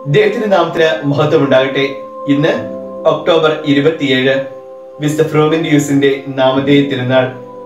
ദൈവത്തിന്റെ നാമത്തിന് മഹത്വം ഉണ്ടാകട്ടെ. ഇന്ന് ഒക്ടോബർ 27 വിശുദ്ധ ഫ്രോമെന്റിയൂസിന്റെ നാമധേയ തിരുനാൾ.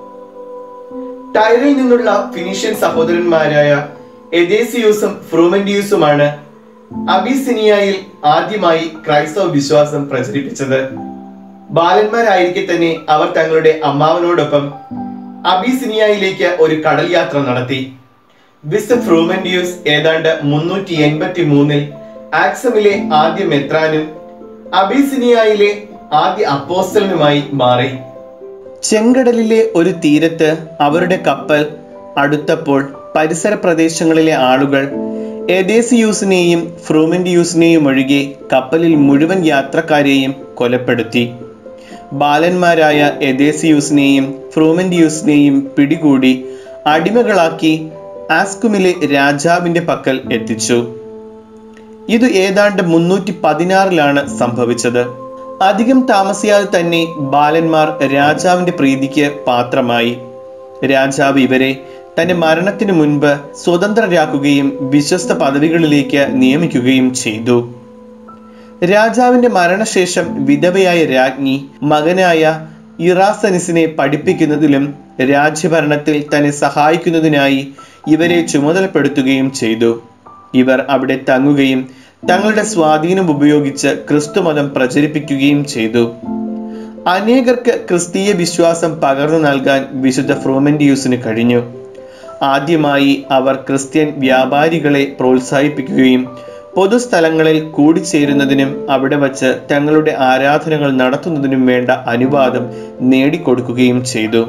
ടൈറിൽ നിന്നുള്ള ഫിനീഷ്യൻ സഹോദരന്മാരായ എദേസിയൂസും ഫ്രോമെന്റിയൂസുമാണ് അബിസിനിയയിൽ ആദ്യമായി ക്രൈസ്തവ വിശ്വാസം പ്രചരിപ്പിച്ചത്. ബാലന്മാരായിരിക്കെ തന്നെ അവർ തങ്ങളുടെ അമ്മാവനോടൊപ്പം അബിസിനിയയിലേക്ക് ഒരു കടൽ യാത്ര നടത്തി. വിശുദ്ധ ഫ്രോമെന്റിയൂസ് ഏതാണ്ട് 383 ആക്സമിലെ ആദ്യ മെത്രാനും അബിസിനിയയിലെ ആദ്യ അപ്പോസ്തലനുമായി മാറി. ചെങ്കടലിലെ ഒരു തീരത്ത് അവരുടെ കപ്പൽ അടുത്തപ്പോൾ പരിസര പ്രദേശങ്ങളിലെ ആളുകൾ എദേസിയൂസിനെയും ഫ്രോമെന്റിയൂസിനെയും ഒഴികെ കപ്പലിൽ മുഴുവൻ യാത്രക്കാരെയും കൊലപ്പെടുത്തി. ബാലന്മാരായ എദേസിയൂസിനെയും ഫ്രോമെന്റിയൂസിനെയും പിടികൂടി അടിമകളാക്കി ആസ്കുമിലെ രാജാവിന്റെ പക്കൽ എത്തിച്ചു. ഇത് ഏതാണ്ട് 316 സംഭവിച്ചത്. അധികം താമസിയാതെ തന്നെ ബാലന്മാർ രാജാവിന്റെ പ്രീതിക്ക് പാത്രമായി. രാജാവ് ഇവരെ തന്റെ മരണത്തിനു മുൻപ് സ്വതന്ത്രരാക്കുകയും വിശ്വസ്ത പദവികളിലേക്ക് നിയമിക്കുകയും ചെയ്തു. രാജാവിന്റെ മരണശേഷം വിധവയായ രാജ്ഞി മകനായ ഇറാസനിസിനെ പഠിപ്പിക്കുന്നതിലും രാജ്യഭരണത്തിൽ തന്നെ സഹായിക്കുന്നതിനായി ഇവരെ ചുമതലപ്പെടുത്തുകയും ചെയ്തു. ഇവർ അവിടെ തങ്ങുകയും തങ്ങളുടെ സ്വാധീനം ഉപയോഗിച്ച് ക്രിസ്തുമതം പ്രചരിപ്പിക്കുകയും ചെയ്തു. അനേകർക്ക് ക്രിസ്തീയ വിശ്വാസം പകർന്നു നൽകാൻ വിശുദ്ധ ഫ്രോമെന്റിയൂസിന് കഴിഞ്ഞു. ആദ്യമായി അവർ ക്രിസ്ത്യൻ വ്യാപാരികളെ പ്രോത്സാഹിപ്പിക്കുകയും പൊതുസ്ഥലങ്ങളിൽ കൂടിച്ചേരുന്നതിനും അവിടെ വച്ച് തങ്ങളുടെ ആരാധനകൾ നടത്തുന്നതിനും വേണ്ട അനുവാദം നേടിക്കൊടുക്കുകയും ചെയ്തു.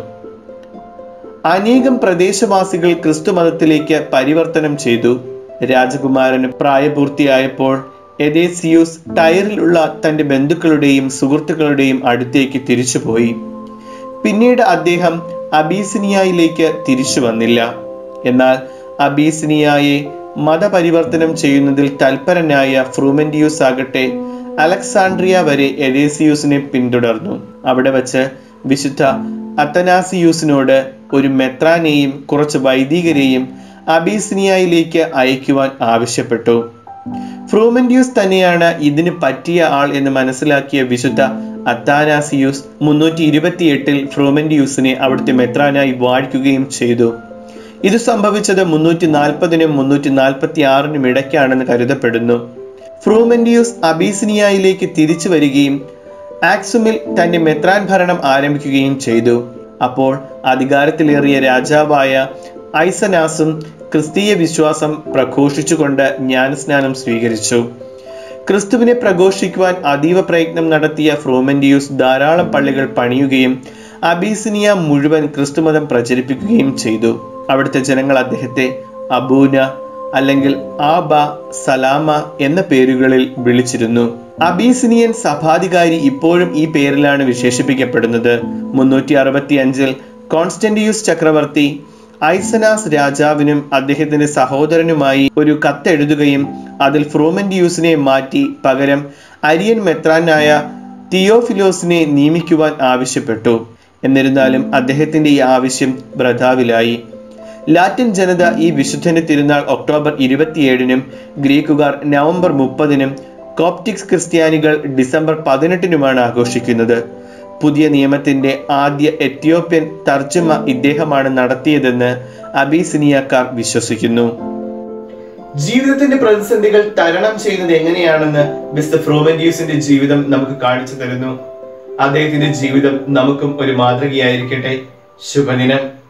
അനേകം പ്രദേശവാസികൾ ക്രിസ്തുമതത്തിലേക്ക് പരിവർത്തനം ചെയ്തു. രാജകുമാരന് പ്രായപൂർത്തിയായപ്പോൾ എദേസിയൂസ് ടൈറിലുള്ള തന്റെ ബന്ധുക്കളുടെയും സുഹൃത്തുക്കളുടെയും അടുത്തേക്ക് തിരിച്ചുപോയി. പിന്നീട് അദ്ദേഹം അബിസിനിയയിലേക്ക് തിരിച്ചു വന്നില്ല. എന്നാൽ അബിസിനിയയെ മതപരിവർത്തനം ചെയ്യുന്നതിൽ തൽപരനായ ഫ്രോമെന്റിയൂസ് ആകട്ടെ അലക്സാണ്ട്രിയ വരെ എദേസിയൂസിനെ പിന്തുടർന്നു. അവിടെ വച്ച് വിശുദ്ധ അത്തനാസിയൂസിനോട് ഒരു മെത്രാനെയും കുറച്ച് വൈദികരെയും അബിസിനിയയിലേക്ക് അയക്കുവാൻ ആവശ്യപ്പെട്ടു. ഫ്രോമെന്റിയൂസ് തന്നെയാണ് ഇതിന് പറ്റിയ ആൾ എന്ന് മനസ്സിലാക്കിയ വിശുദ്ധ അത്താനാസിയൂസ് 328 ഫ്രോമെന്റിയൂസിനെ അവിടുത്തെ മെത്രാനായി വാഴിക്കുകയും ചെയ്തു. ഇത് സംഭവിച്ചത് 340 346 ഇടയ്ക്കാണെന്ന് കരുതപ്പെടുന്നു. ഫ്രോമെന്റിയൂസ് അബിസിനിയയിലേക്ക് തിരിച്ചു വരികയും ആക്സുമിൽ തന്റെ മെത്രാൻ ഭരണം ആരംഭിക്കുകയും ചെയ്തു. അപ്പോൾ അധികാരത്തിലേറിയ രാജാവായ ഐസനാസും ക്രിസ്തീയ വിശ്വാസം പ്രഘോഷിച്ചുകൊണ്ട് ജ്ഞാനസ്നാനം സ്വീകരിച്ചു. ക്രിസ്തുവിനെ പ്രഘോഷിക്കുവാൻ അതീവ പ്രയത്നം നടത്തിയ ഫ്രോമെന്റിയൂസ് ധാരാളം പള്ളികൾ പണിയുകയും അബിസിനിയ മുഴുവൻ ക്രിസ്തുമതം പ്രചരിപ്പിക്കുകയും ചെയ്തു. അവിടുത്തെ ജനങ്ങൾ അദ്ദേഹത്തെ അബൂന അല്ലെങ്കിൽ ആബ സലാമ എന്ന പേരുകളിൽ വിളിച്ചിരുന്നു. അബിസിനിയൻ സഭാധികാരി ഇപ്പോഴും ഈ പേരിലാണ് വിശേഷിപ്പിക്കപ്പെടുന്നത്. 365 കോൺസ്റ്റന്റിയൂസ് ചക്രവർത്തി ഐസനാസ് രാജാവിനും അദ്ദേഹത്തിന്റെ സഹോദരനുമായി ഒരു കത്തെഴുതുകയും അതിൽ ഫ്രോമെന്റിയൂസിനെ മാറ്റി പകരം അരിയൻ മെത്രാനായ തിയോഫിലോസിനെ നിയമിക്കുവാൻ ആവശ്യപ്പെട്ടു. എന്നിരുന്നാലും അദ്ദേഹത്തിന്റെ ഈ ആവശ്യം വൃഥാവിലായി. ലാറ്റിൻ ജനത ഈ വിശുദ്ധന്റെ തിരുനാൾ ഒക്ടോബർ 27 ഗ്രീക്കുകാർ നവംബർ 30 കോപ്റ്റിക്സ് ക്രിസ്ത്യാനികൾ ഡിസംബർ 18 ആഘോഷിക്കുന്നത്. പുതിയ നിയമത്തിന്റെ ആദ്യ എത്യോപ്യൻ തർജ്ജമ ഇദ്ദേഹമാണ് നടത്തിയതെന്ന് അബിസിനിയക്കാർ വിശ്വസിക്കുന്നു. ജീവിതത്തിന്റെ പ്രതിസന്ധികൾ തരണം ചെയ്യുന്നത് എങ്ങനെയാണെന്ന് മിസ്റ്റർ ഫ്രോമെന്റിയൂസിന്റെ ജീവിതം നമുക്ക് കാണിച്ചു തരുന്നു. അദ്ദേഹത്തിന്റെ ജീവിതം നമുക്കും ഒരു മാതൃകയായിരിക്കട്ടെ. ശുഭദിനം.